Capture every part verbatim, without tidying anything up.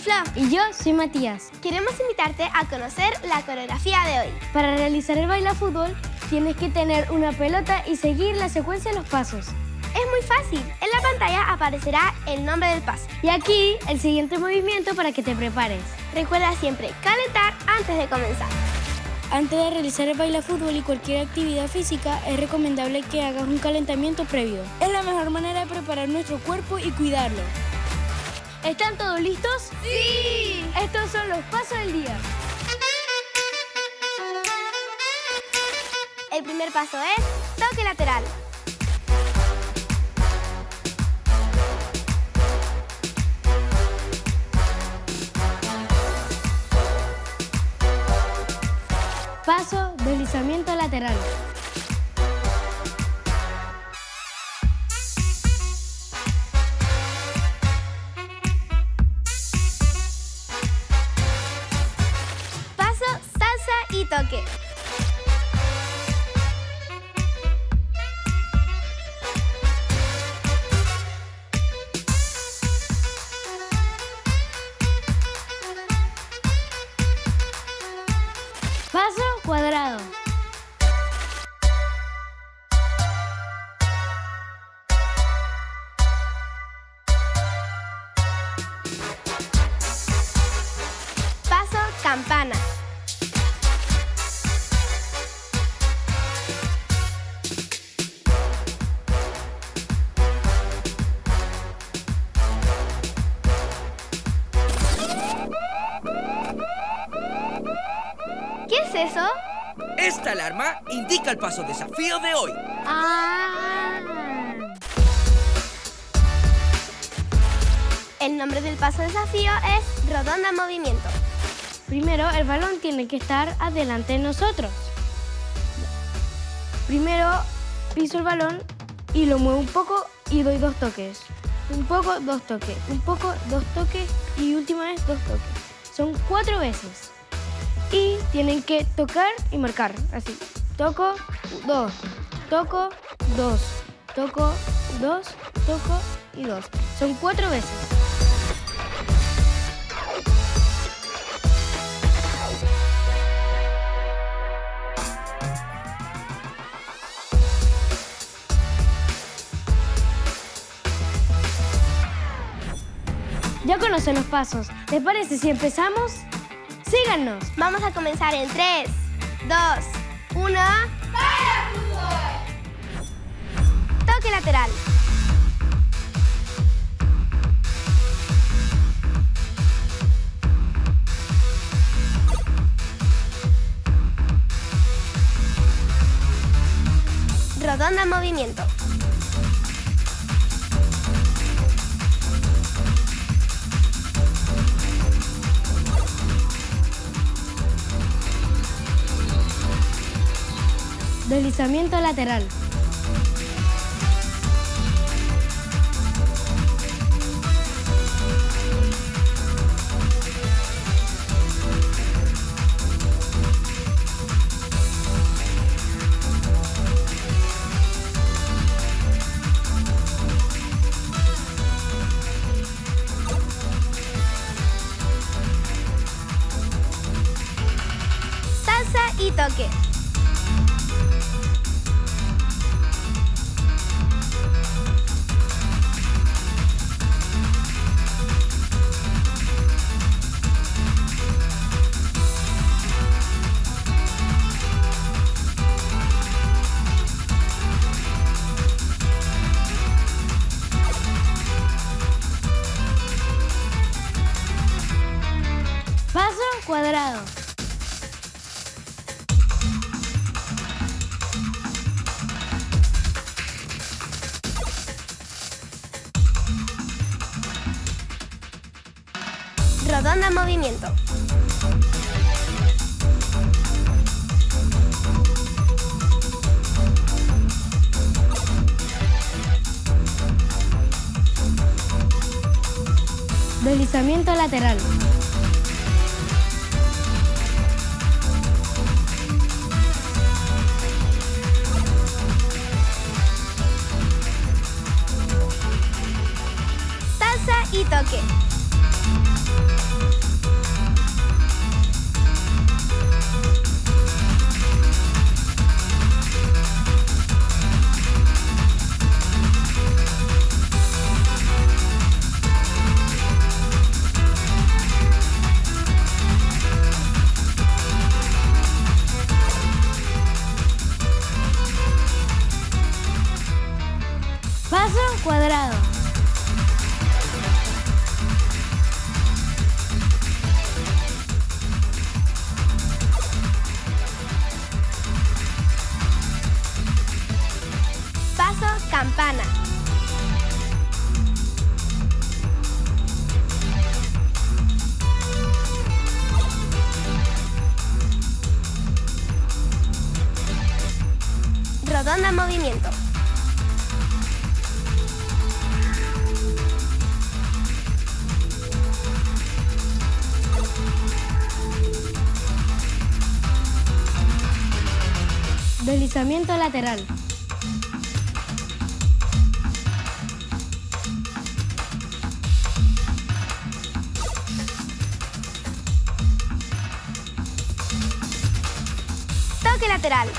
Flo. Y yo soy Matías. Queremos invitarte a conocer la coreografía de hoy. Para realizar el baila fútbol, tienes que tener una pelota y seguir la secuencia de los pasos. Es muy fácil. En la pantalla aparecerá el nombre del paso. Y aquí el siguiente movimiento para que te prepares. Recuerda siempre calentar antes de comenzar. Antes de realizar el baila fútbol y cualquier actividad física, es recomendable que hagas un calentamiento previo. Es la mejor manera de preparar nuestro cuerpo y cuidarlo. ¿Están todos listos? ¡Sí! Estos son los pasos del día. El primer paso es toque lateral. Paso, deslizamiento lateral. Paso, salsa y toque. Paso, cuadrado. Paso, campana. ¿Qué es eso? Esta alarma indica el paso desafío de hoy. Ah. El nombre del paso desafío es Rodonda Movimiento. Primero, el balón tiene que estar adelante de nosotros. Primero, piso el balón y lo muevo un poco y doy dos toques. Un poco, dos toques. Un poco, dos toques y última vez, dos toques. Son cuatro veces. Y tienen que tocar y marcar, así. Toco, dos. Toco, dos. Toco, dos. Toco y dos. Son cuatro veces. Ya conocen los pasos. ¿Les parece si empezamos? ¡Síganos! Vamos a comenzar en tres, dos, uno. ¡Baila fútbol! Toque lateral. Rodonda movimiento. Deslizamiento lateral. Salsa y toque. Paso, cuadrado. Rodonda movimiento. Deslizamiento lateral. Salsa y toque. campana. Rodonda en movimiento. Deslizamiento lateral. Toque lateral.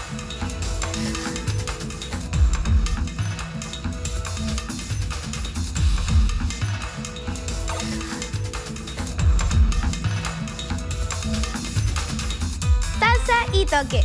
Salsa y toque.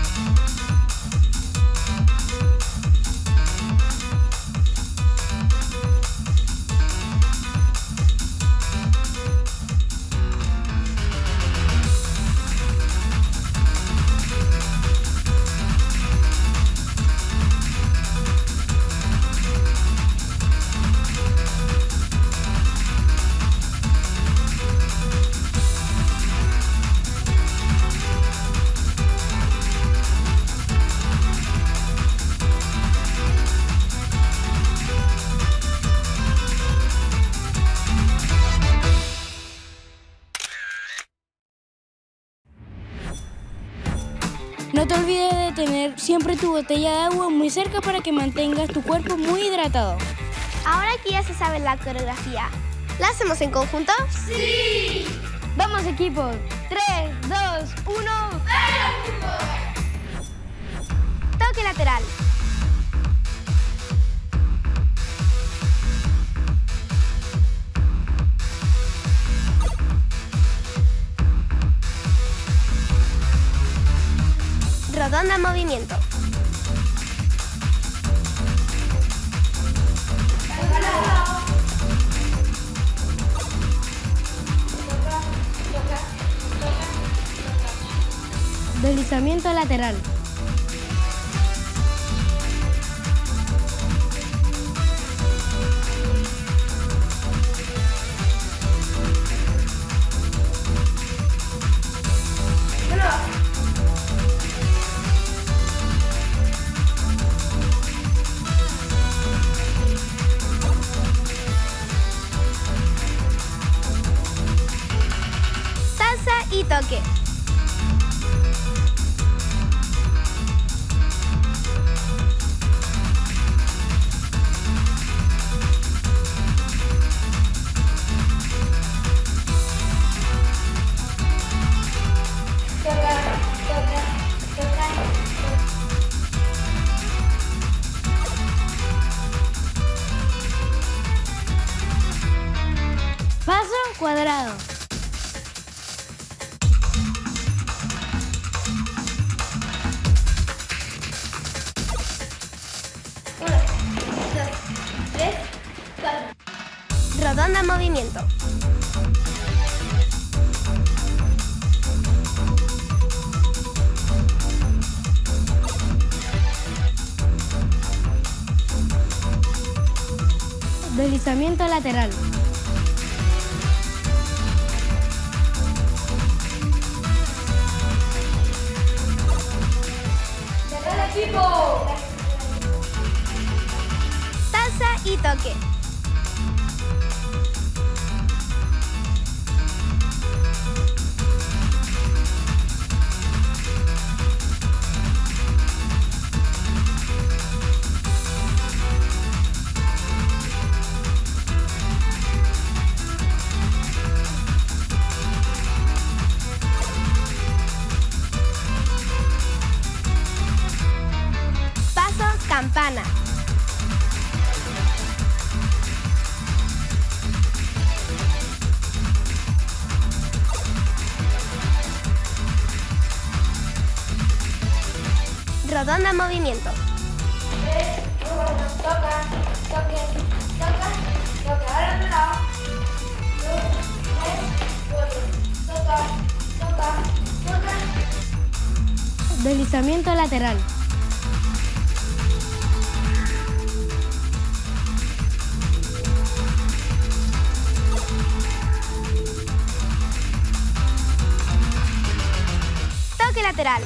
No te olvides de tener siempre tu botella de agua muy cerca para que mantengas tu cuerpo muy hidratado. Ahora que ya se sabe la coreografía, ¿la hacemos en conjunto? ¡Sí! ¡Vamos, equipo! tres, dos, uno... Toque lateral. Rodonda en movimiento. Deslizamiento lateral. Salsa y toque. Paso cuadrado. Rodonda en movimiento. Deslizamiento lateral. Salsa y toque. Paso campana. Rodonda en movimiento. Toca, toque, toca, toca, ahora otro lado. Toca, toca, toca. Deslizamiento lateral. Toque lateral.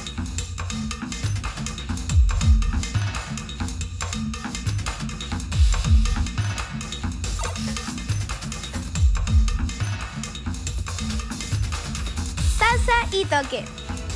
Salsa y toque.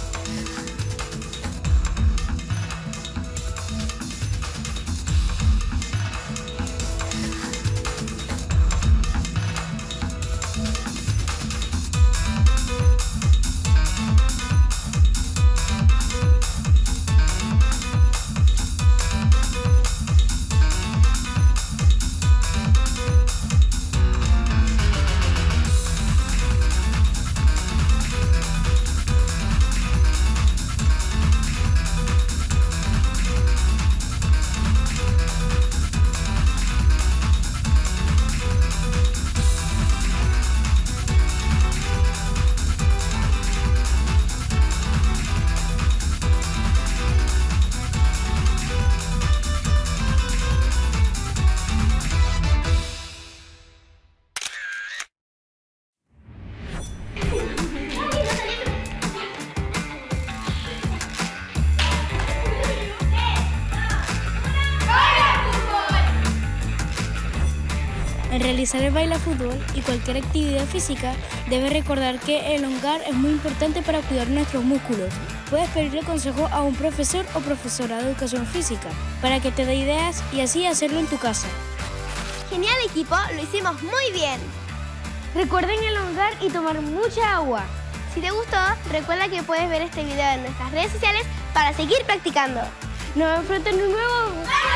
Al realizar el baile fútbol y cualquier actividad física, debes recordar que elongar es muy importante para cuidar nuestros músculos. Puedes pedirle consejo a un profesor o profesora de educación física para que te dé ideas y así hacerlo en tu casa. Genial, equipo, lo hicimos muy bien. Recuerden elongar y tomar mucha agua. Si te gustó, recuerda que puedes ver este video en nuestras redes sociales para seguir practicando. Nos vemos pronto en un nuevo...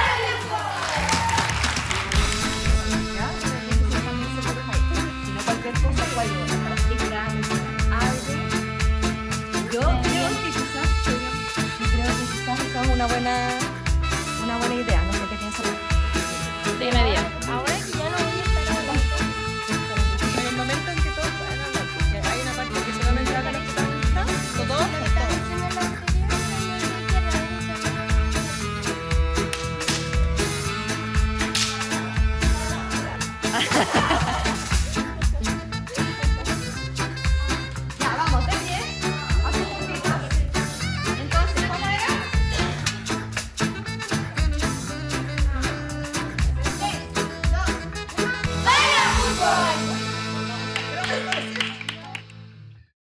Cualquier cosa puede ayudar a practicar algo. Yo creo que quizás, yo creo que quizás esa es una buena